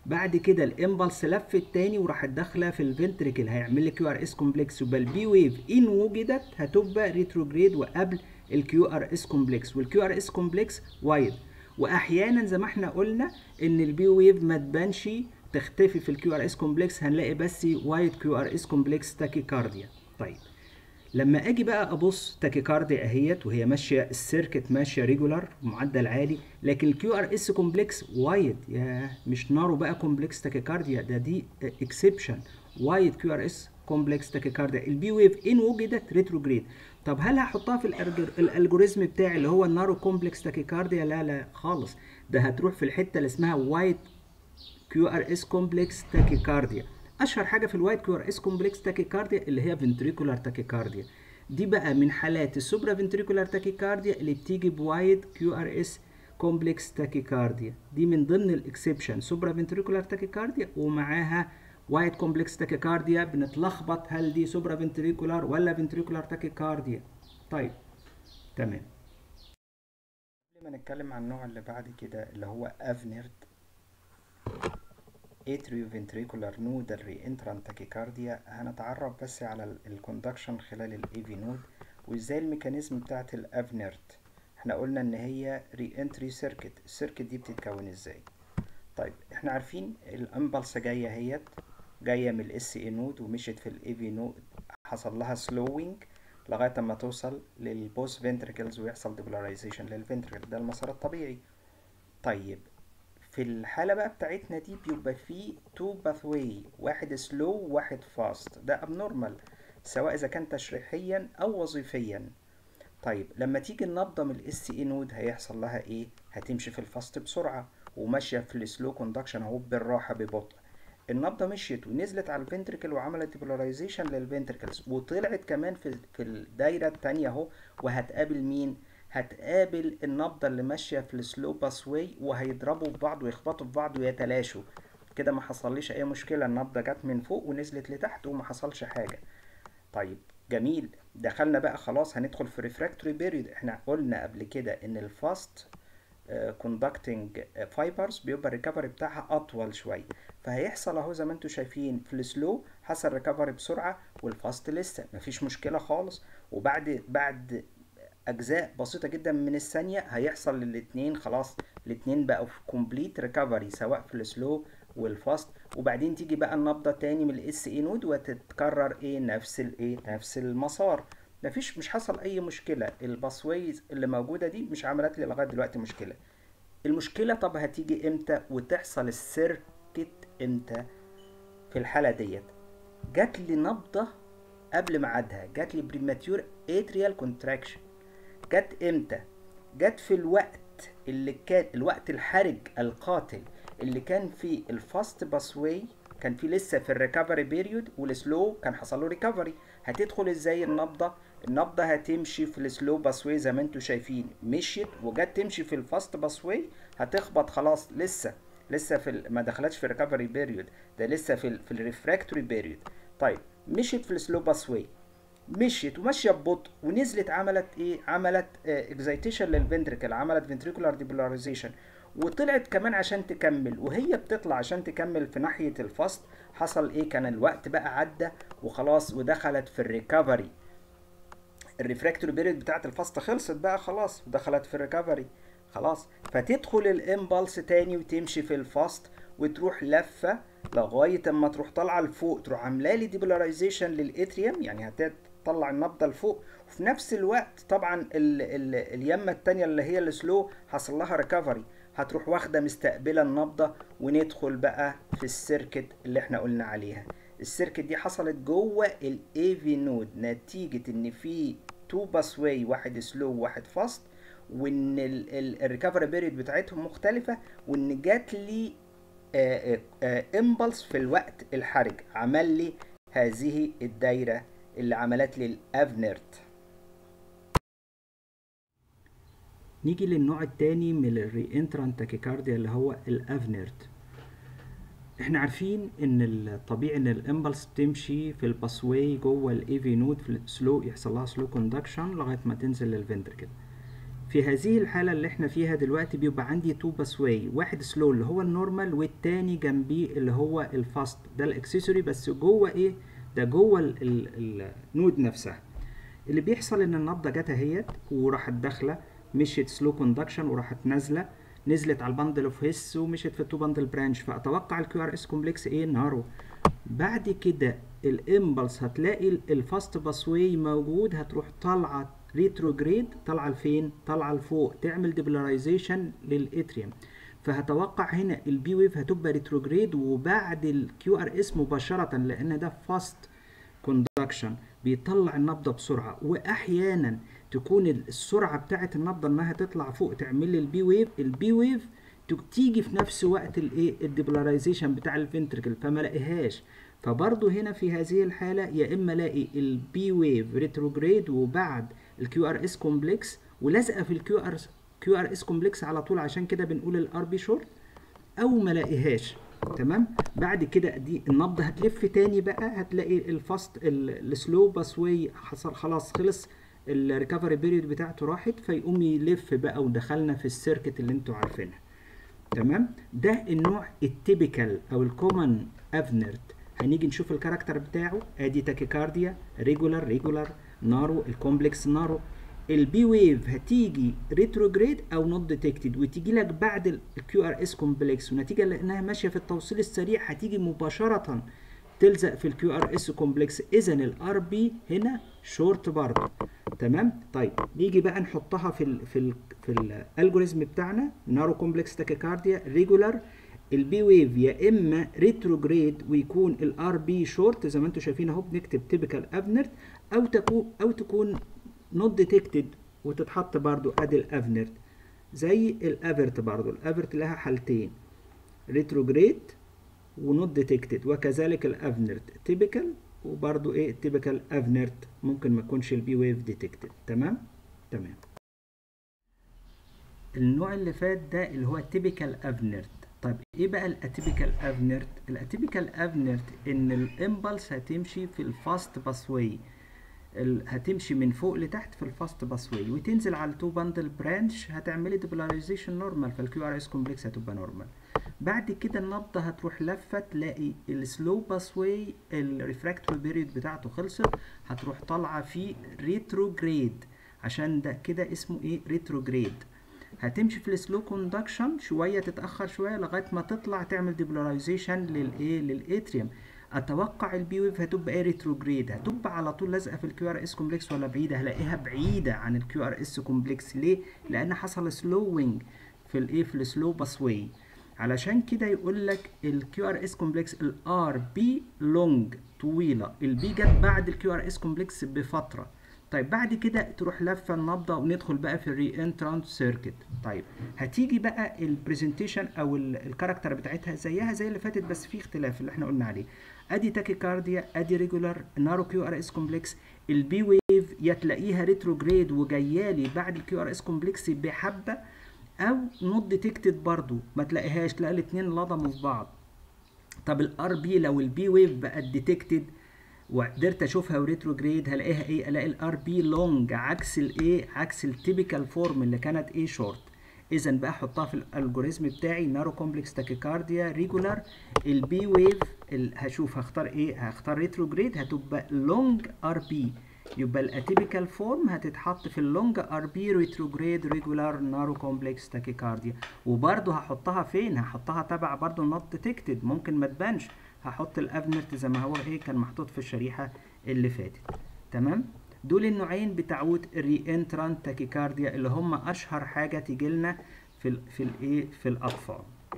بعد كده الامبلس لفت تاني وراحت داخله في الفنتريكل، هيعمل لي كيو ار اس كومبلكس، يبقى البي ويف ان وجدت هتبقى ريتروجريد وقبل الكيو ار اس كومبلكس، والكيو ار اس كومبلكس وايد. واحيانا زي ما احنا قلنا ان البي ويف ما تبانش، تختفي في الكيو ار اس كومبلكس، هنلاقي بس وايد كيو ار اس كومبلكس تاكيكارديا. طيب لما اجي بقى ابص تاكيكارديا اهيت وهي ماشيه السيركت ماشيه ريجولار معدل عالي، لكن الكيو ار اس كومبلكس وايد، يا مش نارو بقى كومبلكس تاكيكارديا، ده دي اكسبشن، وايد كيو ار اس كومبلكس تاكيكارديا، البي ويف ان وجدت ريتروجريد. طب هل هحطها في الالجوريزم بتاعي اللي هو النارو كومبلكس تاكيكارديا؟ لا لا خالص، ده هتروح في الحته اللي اسمها وايد كيو ار اس كومبلكس تاكيكارديا. اشهر حاجه في الوايد كيو ار اس كومبلكس تاكيكارديا اللي هي فنتريكولار تاكيكارديا، دي بقى من حالات السوبرا فنتريكولار تاكيكارديا اللي بتيجي بوايد كيو ار اس كومبلكس تاكيكارديا، دي من ضمن الاكسبشن، سوبرا فنتريكولار تاكيكارديا ومعاها وايد كومبلكس تاكيكارديا، بنتلخبط هل دي سوبرا فنتريكولار ولا فنتريكولار تاكيكارديا. طيب تمام. قبل ما نتكلم عن النوع اللي بعد كده اللي هو افنرد atrioventricular nodal reentrant tachycardia، هنتعرف بس على الكوندكشن خلال الاي في نود وازاي الميكانيزم بتاعت الافنرت. احنا قلنا ان هي رينتري سيركت، السيركت دي بتتكون ازاي؟ طيب احنا عارفين الامبلس جايه اهيت، جايه من الاس اي نود ومشيت في الاي في نود، حصل لها سلوينج لغايه اما توصل للبوست فنتريكلز ويحصل ديبولاريزيشن للفنتريكل، ده المسار الطبيعي. طيب في الحالة بقى بتاعتنا دي بيبقى فيه تو باثواي، واحد سلو وواحد فاست، ده ابنورمال سواء اذا كان تشريحيا او وظيفيا. طيب لما تيجي النبضة من الاس اي نود هيحصل لها ايه؟ هتمشي في الفاست بسرعة وماشية في السلو كوندكشن اهو بالراحة ببطء. النبضة مشيت ونزلت على الفنتريكل وعملت ديبولاريزيشن للفنتريكلز وطلعت كمان في في الدايرة التانية اهو، وهتقابل مين؟ هتقابل النبضة اللي ماشية في السلو باسواي وهيضربوا في بعض ويخبطوا في بعض ويتلاشوا كده، ما حصليش اي مشكلة، النبضة جت من فوق ونزلت لتحت وما حصلش حاجة. طيب جميل، دخلنا بقى خلاص هندخل في ريفراكتوري بيريود. احنا قلنا قبل كده ان الفاست كوندكتنج فايبرز بيبقى الريكفري بتاعها اطول شويه، فهيحصل اهو زي ما انتم شايفين في السلو حصل ريكفري بسرعه والفاست لسه مفيش مشكله خالص، وبعد بعد اجزاء بسيطه جدا من الثانيه هيحصل للاثنين خلاص، الاثنين بقوا في كومبليت ريكفري سواء في السلو والفاست، وبعدين تيجي بقى النبضه تاني من الاس اي نود وتتكرر ايه نفس الايه نفس المسار، مفيش مش حصل اي مشكله، الباسويز اللي موجوده دي مش عملت لي لغايه دلوقتي مشكله. المشكله طب هتيجي امتى وتحصل السيركت امتى؟ في الحاله ديت جات لي نبضه قبل ميعادها، جات لي بريماتيور اتريال كونتراكشن، جت امتى؟ جت في الوقت اللي كان الوقت الحرج القاتل اللي كان فيه الفاست باسواي كان فيه لسه في الريكفري بيريود، والسلو كان حصل له ريكفري. هتدخل ازاي النبضه؟ النبضه هتمشي في السلو باسواي زي ما انتم شايفين، مشيت وجت تمشي في الفاست باسواي هتخبط خلاص، لسه لسه في ال... ما دخلتش في الريكفري بيريود، ده لسه في ال... في الريفراكتوري بيريود. طيب مشيت في السلو باسواي، مشيت وماشيه ببطء ونزلت، عملت ايه؟ عملت اكزايتيشن للفنتريكل، عملت فنتريكولار ديبولاريزيشن وطلعت كمان عشان تكمل، وهي بتطلع عشان تكمل في ناحيه الفاست حصل ايه؟ كان الوقت بقى عدى وخلاص ودخلت في الريكفري، الريفراكتوري بيريد بتاعت الفاست خلصت بقى خلاص ودخلت في الريكفري خلاص، فتدخل الامبلس تاني وتمشي في الفاست وتروح لفه لغايه اما تروح طالعه لفوق، تروح عامله لي ديبولاريزيشن للاتريوم، يعني هتطلع النبضه لفوق، وفي نفس الوقت طبعا ال ال اليمه التانيه اللي هي السلو حصل لها ريكفري، هتروح واخده مستقبله النبضه وندخل بقى في السيركت اللي احنا قلنا عليها. السيركت دي حصلت جوه الاي في نود نتيجه ان في تو باسواي، واحد سلو وواحد فاست، وان الريكفري بيريد بتاعتهم مختلفه، وان جات لي امبلس في الوقت الحرج عمل لي هذه الدايره اللي عملت لي الافنرت. نيجي للنوع الثاني من الرينترانت تاكيكارديا اللي هو الافنرت. احنا عارفين ان الطبيعي ان الامبلس بتمشي في الباسواي جوه الاي في نود في السلو، يحصل لها سلو كوندكشن لغايه ما تنزل للفنتركل. في هذه الحالة اللي احنا فيها دلوقتي بيبقى عندي تو باسواي، واحد سلو اللي هو النورمال والتاني جنبيه اللي هو الفاست، ده الاكسسوري بس جوه ايه؟ ده جوه النود نفسها. اللي بيحصل ان النبضة جت اهيت وراحت داخلة، مشيت سلو كوندكشن وراحت نازلة، نزلت على البندل اوف هيس ومشيت في التو باندل برانش، فاتوقع الكيو ار اس كومبلكس ايه؟ نارو. بعد كده الامبلس هتلاقي الفاست باسواي موجود، هتروح طالعه ريتروجريد، طالعه لفين؟ طالعه لفوق، تعمل ديبولاريزيشن للاتريوم. فهتوقع هنا البي ويف هتبقى ريتروجريد وبعد الكيو ار اس مباشره، لان ده فاست كوندكشن بيطلع النبضه بسرعه. واحيانا تكون السرعه بتاعه النبضه انها تطلع فوق تعمل لي البي ويف، البي ويف تيجي في نفس وقت الايه؟ الديبولاريزيشن بتاع الفنتركل فما لاقيهاش. فبرضه هنا في هذه الحالة يا إما الاقي البي ويف ريتروجريد وبعد الكيو ار اس كومبلكس ولازقة في الكيو ار كيو ار اس كومبلكس على طول، عشان كده بنقول الار بي شورت، أو ما الاقيهاش. تمام. بعد كده دي النبضة هتلف تاني بقى، هتلاقي الفاست السلو باسواي حصل خلاص، خلص الريكفري بيريود بتاعته راحت، فيقوم يلف بقى ودخلنا في السيركت اللي انتوا عارفينها. تمام. ده النوع التيبيكال او الكومن افنرت. هنيجي نشوف الكاركتر بتاعه، ادي تاكيكارديا ريجولار ريجولار نارو، الكومبلكس نارو. البي ويف هتيجي ريتروجريد او نوت ديتكتد، وتيجي لك بعد الكيو ار اس كومبلكس، ونتيجه لانها ماشيه في التوصيل السريع هتيجي مباشره تلزق في الكيو ار اس كومبلكس، اذا الار بي هنا شورت برضه. تمام. طيب نيجي بقى نحطها في ال في ال في الالجوريزم بتاعنا، نارو كومبلكس تاكيكارديا ريجولار، البي ويف يا اما ريتروجريد ويكون الار بي شورت زي ما انتم شايفين اهو، بنكتب تيبيكال افنرت، او تكون او تكون نوت ديتكتد وتتحط برضو ادي الافنرت، زي الافرت برضو، الافرت لها حالتين، ريتروجريد ونوت ديتكتد، وكذلك الافنرت تيبيكال وبرضو ايه تيبيكال افنرت، ممكن ما يكونش البي ويف ديتكتد. تمام تمام. النوع اللي فات ده اللي هو تيبيكال افنرت. طيب ايه بقى الاتيبيكال افنرت؟ الاتيبيكال افنرت ان الامبلس هتمشي في الفاست باسواي، هتمشي من فوق لتحت في الفاست باسواي وتنزل على التو باندل برانش، هتعملي ديبولاريزيشن نورمال، فالكيو ار اس كومبلكس هتبقى نورمال. بعد كده النبضه هتروح لفه، تلاقي السلو باسواي الريفراكتوري بيريود بتاعته خلصت، هتروح طالعه في ريتروجريد، عشان ده كده اسمه ايه؟ ريتروجريد. هتمشي في السلو كوندكشن شويه، تتاخر شويه لغايه ما تطلع تعمل ديبولاريزيشن للايه؟ للاتريوم. اتوقع البي ويف هتبقى ايه؟ ريتروجريد، هتبقى على طول لازقه في الكيو ار اس كومبلكس ولا بعيده؟ هلاقيها بعيده عن الكيو ار اس كومبلكس. ليه؟ لان حصل سلوينج في الايه؟ في السلو باسواي. علشان كده يقول لك الكيو ار اس كومبلكس الار بي لونج طويله، البي جت بعد الكيو ار اس كومبلكس بفتره. طيب بعد كده تروح لفه النبضه وندخل بقى في الري انترانت سيركت. طيب هتيجي بقى البرزنتيشن او الكاركتر بتاعتها زيها زي اللي فاتت، بس في اختلاف اللي احنا قلنا عليه. ادي تاكيكارديا، ادي ريجولار نارو كيو ار اس كومبلكس، البي ويف يا تلاقيها ريتروجريد وجايالي بعد الكيو ار اس كومبلكس بحبه، او نوت ديتكتد برضو ما تلاقيهاش، تلاقي الاثنين لضموا في بعض. طب الار بي لو البي ويف بقت ديتكتد وقدرت اشوفها وريتروجريد، هلاقيها ايه؟ الاقي الار بي لونج، عكس الايه؟ عكس التيبيكال فورم اللي كانت ايه؟ شورت. اذا بقى احطها في الالجوريزم بتاعي، نارو كومبلكس تاكيكارديا ريجولار، البي ويف هشوف هختار ايه؟ هختار ريتروجريد، هتبقى لونج ار بي، يبقى الاتيبيكال فورم هتتحط في اللونج ار بي ريتروجريد ريجولار نارو كومبلكس تاكيكارديا. وبرده هحطها فين؟ هحطها تبع برده نوت ديتكتد، ممكن ما تبانش، هحط الافنرت زي ما هو ايه كان محطوط في الشريحه اللي فاتت. تمام. دول النوعين بتاعوت الري انترانت تاكيكارديا اللي هم اشهر حاجه تيجي لنا في ال في الايه؟ في الاطفال.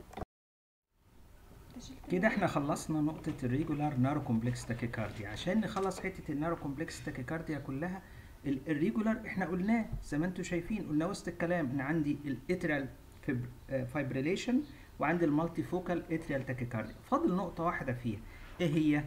كده احنا خلصنا نقطه الريجولار نارو كومبلكس تاكيكارديا. عشان نخلص حته النارو كومبلكس تاكيكارديا كلها، الريجولار احنا قلناه زي ما انتم شايفين، قلنا وسط الكلام ان عندي الاتريال فايبريليشن وعندي المالتي فوكال اتريال تاكيكارديا. فاضل نقطه واحده فيها، ايه هي؟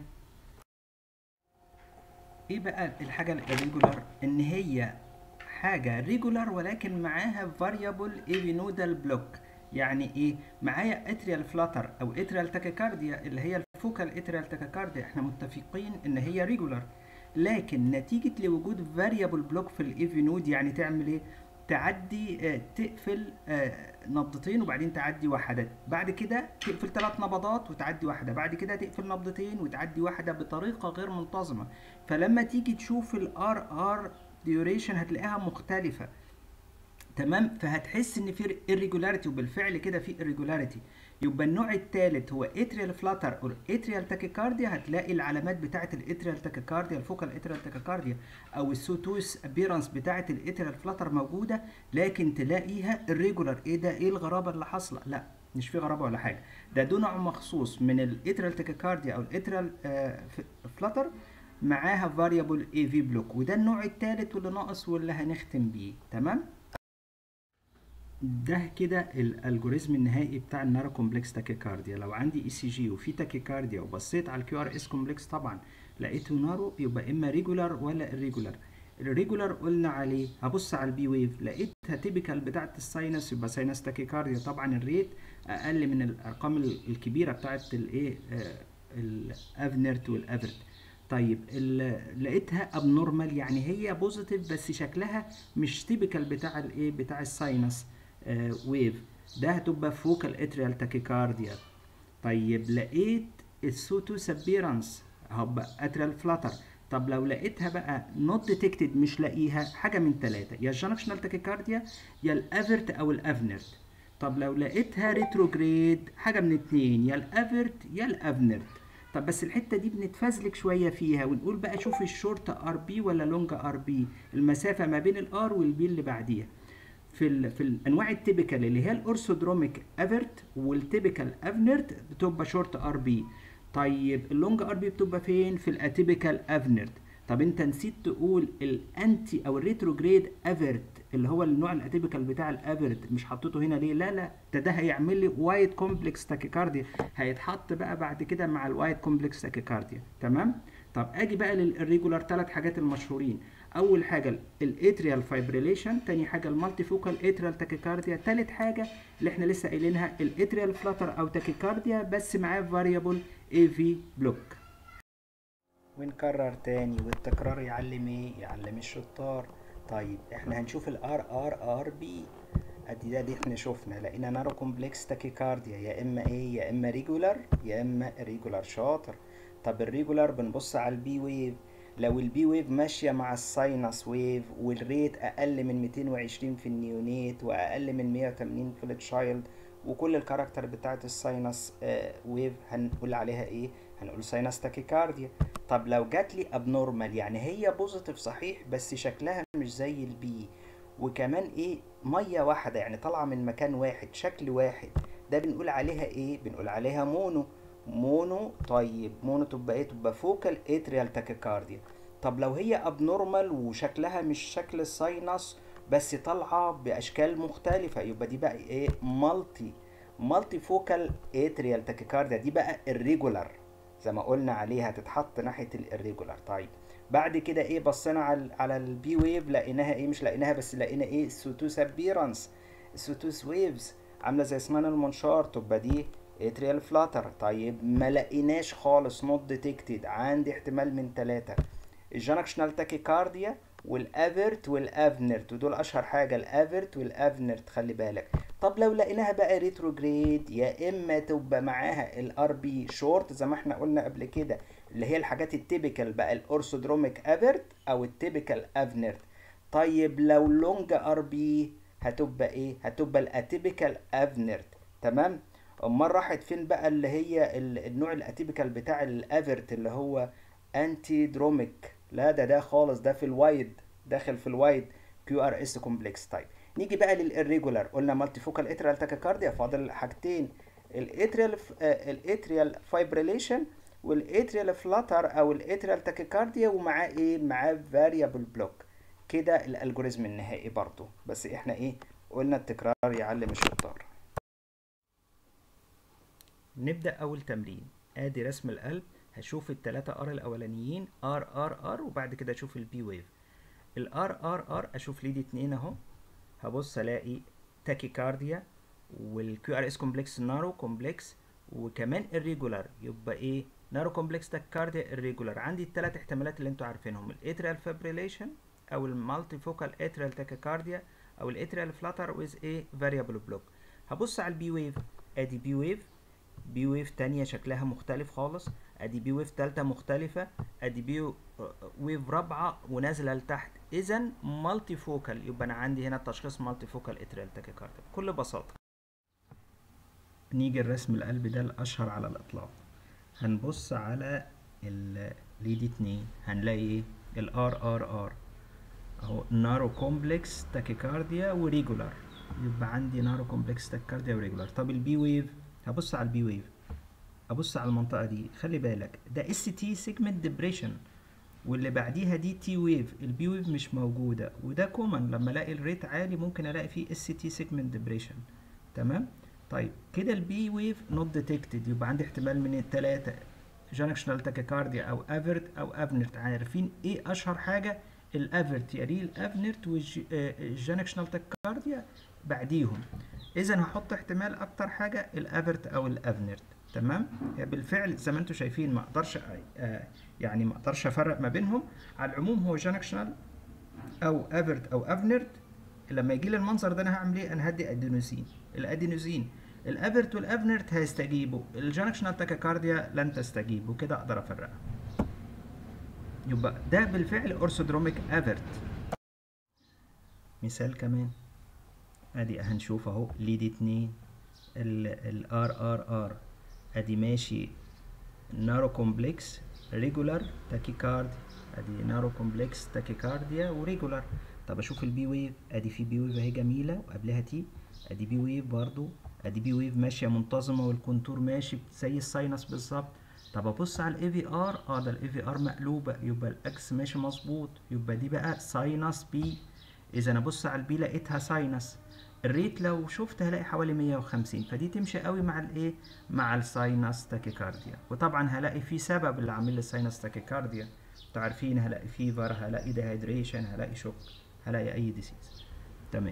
ايه بقى الحاجه الريجولار؟ ان هي حاجه ريجولار ولكن معاها فاريبل ايفينودال بلوك. يعني ايه؟ معايا اتريال فلاتر او اتريال تاكيكارديا اللي هي الفوكال اتريال تاكيكارديا، احنا متفقين ان هي ريجولار، لكن نتيجه لوجود فاريبل بلوك في الايفينود يعني تعمل ايه؟ تعدي آه، تقفل آه، نبضتين وبعدين تعدي واحدة، بعد كده تقفل ثلاث نبضات وتعدي واحدة، بعد كده تقفل نبضتين وتعدي واحدة بطريقة غير منتظمة. فلما تيجي تشوف الار ار ديوريشن هتلاقيها مختلفة. تمام، فهتحس ان في irregularity، وبالفعل كده في irregularity. يبقى النوع الثالث هو atrial flutter or atrial tachycardia. هتلاقي العلامات بتاعه الاتريال tachycardia، الفوكال اتريال tachycardia او السوتوس ابيرنس بتاعه الاتريال فلاتر موجوده، لكن تلاقيها irregular. ايه ده؟ ايه الغرابه اللي حاصله؟ لا، مش في غرابه ولا حاجه، ده ده نوع مخصوص من الاتريال tachycardia او الاتريال فلاتر معاها variable اي في بلوك، وده النوع الثالث واللي ناقص واللي هنختم بيه. تمام، ده كده الالجوريزم النهائي بتاع النارو كومبلكس تاكيكارديا. لو عندي اي سي جي وفي تاكيكارديا وبصيت على الكيو ار اس كومبلكس طبعا لقيته نارو، يبقى اما ريجولار ولا irregular. الريجولار قلنا عليه هبص على البي ويف لقيتها تيبيكال بتاعت الساينس، يبقى ساينس تاكيكارديا. طبعا الريت اقل من الارقام الكبيره بتاعت الايه الافنرت والافرت. طيب لقيتها ابنورمال، يعني هي بوزيتيف بس شكلها مش تيبيكال بتاع الايه بتاع الساينس آه ويف، ده هتبقى فوكال اتريال تاكيكارديا. طيب لقيت السوتوس ابيرنس هبقى اتريال فلاتر. طب لو لقيتها بقى نوت ديتكتد، مش لاقيها، حاجه من ثلاثه، يا الجنكشنال تاكيكارديا يا الافرت او الافنرت. طب لو لقيتها ريتروجريد، حاجه من اتنين، يا الافرت يا الافنرت. طب بس الحته دي بنتفزلك شويه فيها ونقول بقى شوف الشورت ار بي ولا لونج ار بي، المسافه ما بين الار والبي اللي بعديها. في ال في الانواع التيبيكال اللي هي الاورثودروميك افرت والتيبيكال افنرت بتبقى شورت ار بي. طيب اللونج ار بي بتبقى فين؟ في الاتيبيكال افنرت. طب انت نسيت تقول الانتي او الريتروجريد افرت اللي هو النوع الاتيبيكال بتاع الافرت، مش حطيته هنا ليه؟ لا لا، ده ده هيعمل لي وايد كومبلكس تاكيكارديا، هيتحط بقى بعد كده مع الوايد كومبلكس تاكيكارديا. تمام. طب اجي بقى للريجولار، ثلاث حاجات المشهورين. اول حاجه الاتريال فايبريليشن، تاني حاجه المالتي فوكال اتريال تاكيكارديا، تالت حاجه اللي احنا لسه قايلينها الاتريال فلاتر او تاكيكارديا بس معاه فاريبل اي في بلوك. ونكرر تاني، والتكرار يعلم ايه؟ يعلم الشطار. طيب احنا هنشوف الار ار ار بي. ادي ده دي احنا شفنا لقينا نارو كومبلكس تاكيكارديا، يا اما ايه؟ يا اما ريجولار يا اما ريجولار. شاطر. طب الريجولار بنبص على البي ويف، لو البي ويف ماشيه مع الساينس ويف والريت اقل من مئتين وعشرين في النيونيت واقل من مئة وثمانين في التشايلد، وكل الكاركتر بتاعت الساينس آه ويف هنقول عليها ايه؟ هنقول ساينس تاكيكارديا. طب لو جات لي ابنورمال، يعني هي بوزيتيف صحيح بس شكلها مش زي البي، وكمان ايه؟ ميه واحده، يعني طالعه من مكان واحد، شكل واحد، ده بنقول عليها ايه؟ بنقول عليها مونو. مونو. طيب مونو تبقى ايه؟ تبقى فوكال اتريال تاكيكارديا. طب لو هي ابنورمال وشكلها مش شكل الساينس بس طالعه باشكال مختلفه، يبقى دي بقى ايه؟ مالتي مالتي فوكال اتريال تاكيكارديا، دي بقى الريجولار زي ما قلنا عليها، تتحط ناحيه الريجولار. طيب بعد كده ايه؟ بصينا على على البي ويف لقيناها ايه؟ مش لقيناها بس لقينا ايه؟ السوتوس ابيرنس، السوتوس ويفز عامله زي اسنان المنشار، تبقى دي اتريال فلاتر. طيب ما لقيناش خالص، نوت ديتكتد، عندي احتمال من ثلاثه، الجنكشنال تاكيكارديا والافرت والافنرت، ودول اشهر حاجه الافرت والافنرت، خلي بالك. طب لو لقيناها بقى ريتروجريد، يا اما تبقى معاها الار بي شورت زي ما احنا قلنا قبل كده، اللي هي الحاجات التيبيكال بقى الاورثودروميك افرت او التيبيكال افنرت. طيب لو لونج ار بي هتبقى ايه؟ هتبقى الاتيبيكال افنرت. تمام. امال راحت فين بقى اللي هي النوع الاتيبيكال بتاع الافرت اللي هو انتي دروميك؟ لا ده ده خالص، ده في الوايد، داخل في الوايد كيو ار اس كومبلكس. طيب نيجي بقى للإريجولار، قلنا مالتي فوكال اتريال تاكيكارديا، فاضل حاجتين، الاتريال الاتريال فايبريليشن والاتريال فلاتر او الاتريال تاكيكارديا، ومعاه ايه؟ معاه فاريبل بلوك. كده الالجوريزم النهائي برضو، بس احنا ايه؟ قلنا التكرار يعلم الشطار. نبدأ أول تمرين. آدي رسم القلب، هشوف التلاتة ار الأولانيين ار ار ار وبعد كده أشوف البي ويف. الار ار ار أشوف ليدي اتنين أهو، هبص ألاقي تاكيكارديا والكيو ار اس كومبلكس نارو كومبلكس وكمان الريجولار، يبقى إيه؟ نارو كومبلكس تاكيكارديا الريجولار. عندي التلات احتمالات اللي انتوا عارفينهم، الاتريال فابريليشن أو المالتي فوكال اتريال تاكيكارديا او الاتريال فلاتر with a variable block. هبص على البي ويف، ادي بي ويف، بي ويف تانية شكلها مختلف خالص، ادي بي ويف تالتة مختلفة، ادي بي ويف رابعة ونازلة لتحت. اذا مالتي فوكال، يبقى انا عندي هنا التشخيص مالتي فوكال اتريال تاكيكارديا بكل بساطة. نيجي الرسم القلب ده الاشهر على الاطلاق. هنبص على الليد اتنين، هنلاقي ايه؟ الار ار ار اهو، نارو كومبلكس تاكيكارديا وريجولار، يبقى عندي نارو كومبلكس تاكيكارديا وريجولار. طب البي ويف، هبص على البي ويف، ابص على المنطقه دي، خلي بالك ده اس تي سيجمنت ديبريشن، واللي بعديها دي تي ويف، البي ويف مش موجوده، وده كومن لما الاقي الريت عالي ممكن الاقي فيه اس تي سيجمنت ديبريشن. تمام. طيب كده البي ويف نوت ديتكتد، يبقى عندي احتمال من الثلاثه، جانكشنال تاكيكارديا او افرت او افنرت. عارفين ايه اشهر حاجه؟ الافرت يليه الافنرت والجانكشنال تاكيكارديا بعديهم. اذا هحط احتمال اكتر حاجه الافرت او الافنرت. تمام. بالفعل زي ما انتم شايفين ما اقدرش آه يعني ما اقدرش افرق ما بينهم. على العموم هو جانكشنال او افرت او افنرت. لما يجي لي المنظر ده انا هعمل ايه؟ انا هدي ادينوسين. الادينوسين الافرت والافنرت هيستجيبوا، الجانكشنال تاكيكارديا لن تستجيب، وكده اقدر افرقها. يبقى ده بالفعل اورثودروميك افرت. مثال كمان، ادي هنشوف اهو ليد اتنين الار ار ار، ادي ماشي نارو كومبلكس ريجولار تاكيكارديا، ادي نارو كومبلكس تاكيكارديا وريجولار. طب اشوف البي ويف، ادي في بي ويف اهي جميله وقبلها تي، ادي بي ويف برضو، ادي بي ويف ماشيه منتظمه والكونتور ماشي زي الساينس بالظبط. طب ابص على الاي في ار، اه ده الاي في ار مقلوبه، يبقى الاكس ماشي مظبوط، يبقى دي بقى ساينس بي. اذا ابص على البي لقيتها ساينس، الريت لو شفت هلاقي حوالي مية وخمسين، فدي تمشي قوي مع الايه؟ مع الساينس تاكيكارديا. وطبعا هلاقي في سبب اللي عامل لي الساينس تاكيكارديا، انتوا عارفين هلاقي فيفر، هلاقي ديهايدريشن، هلاقي شوك، هلاقي اي ديسيز. تمام.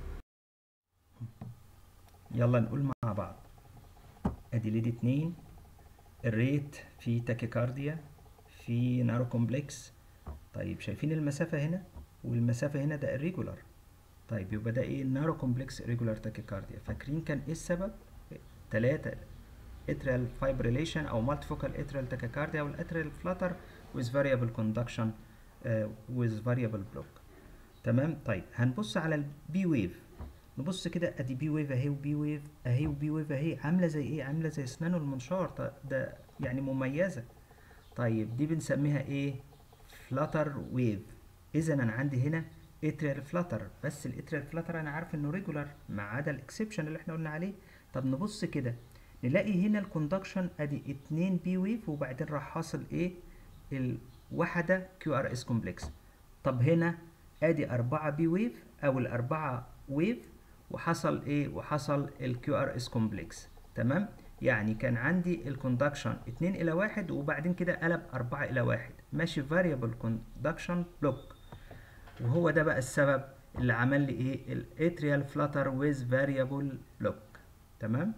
يلا نقول مع بعض، ادي ليد اتنين، الريت في تاكيكارديا، في نارو كومبلكس. طيب شايفين المسافة هنا والمسافة هنا، ده الريجولار. طيب يبقى ده ايه؟ النارو كومبلكس ريجولار تاكيكارديا. فاكرين كان ايه السبب؟ تلاتة اتريال فايبريليشن او مالتيفوكال اتريال تاكيكارديا والاتريال فلاتر with variable conduction uh, with variable block. تمام. طيب هنبص على البي ويف، نبص كده، ادي بي ويف اهي وبي ويف اهي وبي ويف اهي، عامله زي ايه؟ عامله زي اسنان المنشار، ده يعني مميزه. طيب دي بنسميها ايه؟ فلاتر ويف. اذا انا عندي هنا اتريال فلاتر، بس الاتريال فلاتر انا عارف انه ريجولار ما عدا الاكسبشن اللي احنا قلنا عليه. طب نبص كده نلاقي هنا الكوندكشن ادي اتنين بي ويف، وبعدين راح حاصل ايه؟ الواحده كيو ار اس كومبلكس. طب هنا ادي اربعة بي ويف او الاربعة ويف، وحصل ايه؟ وحصل الكيو ار اس كومبلكس. تمام. يعني كان عندي الكوندكشن اتنين الى واحد، وبعدين كده قلب اربعة الى واحد، ماشي فاريبل كوندكشن بلوك. وهو ده بقى السبب اللي عمل لي ايه؟ الاتريال فلاتر ويز فاريبل بلوك. تمام.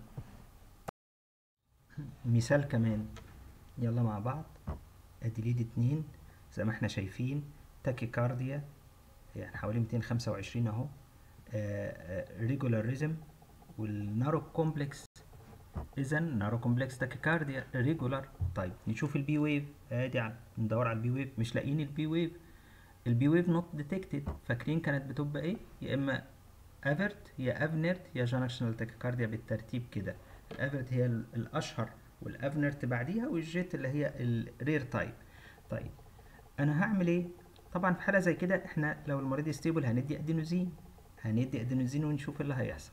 مثال كمان، يلا مع بعض، ادي ليد اتنين زي ما احنا شايفين، تاكيكارديا يعني حوالي ميتين وخمسة وعشرين اهو، ريجولار ريزم والنارو كومبلكس. اذا نارو كومبلكس تاكيكارديا ريجولار. طيب نشوف البي ويف، ادي ندور على البي ويف، مش لاقيين البي ويف، البي ويف نوت ديتكتد. فاكرين كانت بتبقى ايه؟ يا اما افرت يا افنرت يا جانكشنال تاكيكارديا بالترتيب كده. الافرت هي الاشهر والافنرت بعديها، والجيت اللي هي الرير تايب. طيب انا هعمل ايه؟ طبعا في حاله زي كده احنا لو المريض ستيبل هندي ادينوزين، هندي ادينوزين ونشوف اللي هيحصل.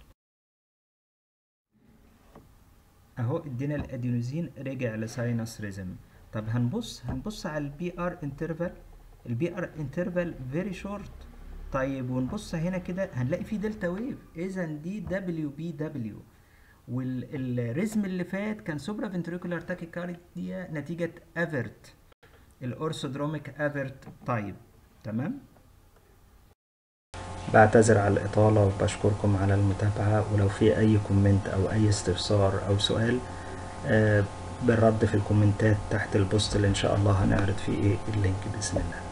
اهو ادينا الادينوزين رجع لساينس ريزم. طب هنبص هنبص على البي ار انترفال، البي ار انترفال فيري شورت. طيب ونبص هنا كده هنلاقي فيه دلتا ويف، اذا دي دبليو بي دبليو. والريزم اللي فات كان سوبرا فنتريكولار تاكيكارديا نتيجه افرت، الاورثودروميك افرت تايب. تمام. بعتذر على الإطالة وبشكركم على المتابعة، ولو في أي كومنت أو أي استفسار أو سؤال آه بالرد في الكومنتات تحت البوست اللي إن شاء الله هنعرض فيه إيه اللينك بإذن الله.